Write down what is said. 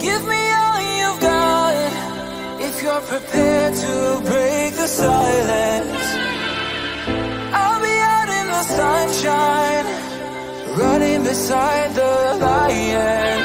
Give me all you've got, if you're prepared to break the silence. I'll be out in the sunshine, running beside the lion.